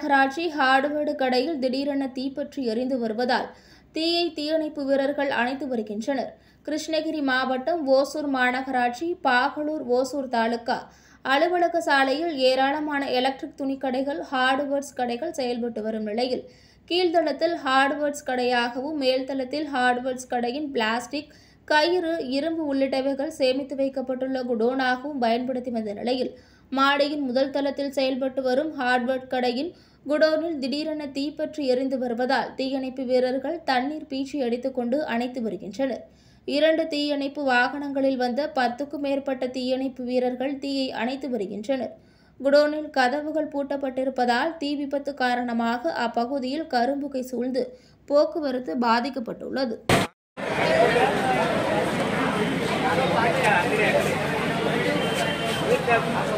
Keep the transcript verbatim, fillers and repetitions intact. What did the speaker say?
மாநகராட்சி ஹார்ட்வேர்டு கடையில் திடீரென தீப்பற்றி எரிந்து வருவதால் தீயை தீயணைப்பு வீரர்கள் அணைத்து வருகின்றனர். கிருஷ்ணகிரி மாவட்டம் ஓசூர் மாநகராட்சி பாகலூர் ஓசூர் தாலுகா அலுவலக சாலையில் ஏராளமான எலக்ட்ரிக் துணிக்கடைகள், ஹார்ட்வேர்ஸ் கடைகள் செயல்பட்டு வரும் நிலையில் கீழ்தளத்தில் ஹார்ட்வேர்ஸ் கடையாகவும் மேல்தளத்தில் ஹார்ட்வேர்ஸ் கடையின் பிளாஸ்டிக், கயிறு, இரும்பு உள்ளிட்டவைகள் சேமித்து வைக்கப்பட்டுள்ள குடோனாகவும் பயன்படுத்தி வந்த நிலையில் மாடியின் முதல் தளத்தில் செயல்பட்டு வரும் ஹார்ட்வேர் கடையின் குடோனில் திடீரென தீப்பற்றி எரிந்து வருவதால் தீயணைப்பு வீரர்கள் தண்ணீர் பீச்சி அடித்துக் கொண்டு அணைத்து வருகின்றனர். இரண்டு தீயணைப்பு வாகனங்களில் வந்த பத்துக்கும் மேற்பட்ட தீயணைப்பு வீரர்கள் தீயை அணைத்து வருகின்றனர். குடோனில் கதவுகள் பூட்டப்பட்டிருப்பதால் தீ விபத்து காரணமாக அப்பகுதியில் கரும்புகை சூழ்ந்து போக்குவரத்து பாதிக்கப்பட்டுள்ளது. Thank you.